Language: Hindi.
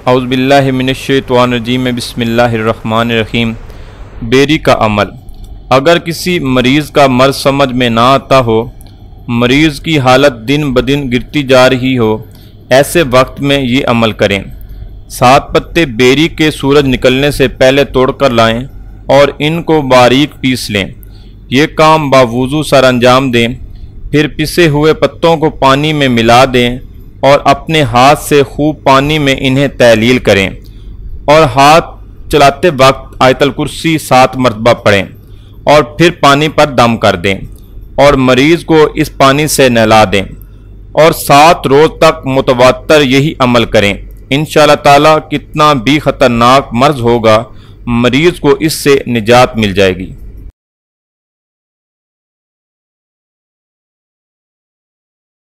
औज़ुबिल्लाहि मिनश्शैतानिर्रजीम बिस्मिल्लाहिर्रहमानिर्रहीम। बेरी का अमल। अगर किसी मरीज़ का मर्ज़ समझ में ना आता हो, मरीज़ की हालत दिन ब दिन गिरती जा रही हो, ऐसे वक्त में ये अमल करें। 7 पत्ते बेरी के सूरज निकलने से पहले तोड़कर लाएं और इनको बारीक पीस लें। ये काम बावुज़ू सर अंजाम दें। फिर पिसे हुए पत्तों को पानी में मिला दें और अपने हाथ से खूब पानी में इन्हें तहलील करें और हाथ चलाते वक्त आयतल कुर्सी 7 मरतबा पढ़ें और फिर पानी पर दम कर दें और मरीज़ को इस पानी से नहला दें और 7 रोज़ तक मुतवातर यही अमल करें। इंशाअल्लाह ताला कितना भी ख़तरनाक मर्ज़ होगा, मरीज़ को इससे निजात मिल जाएगी।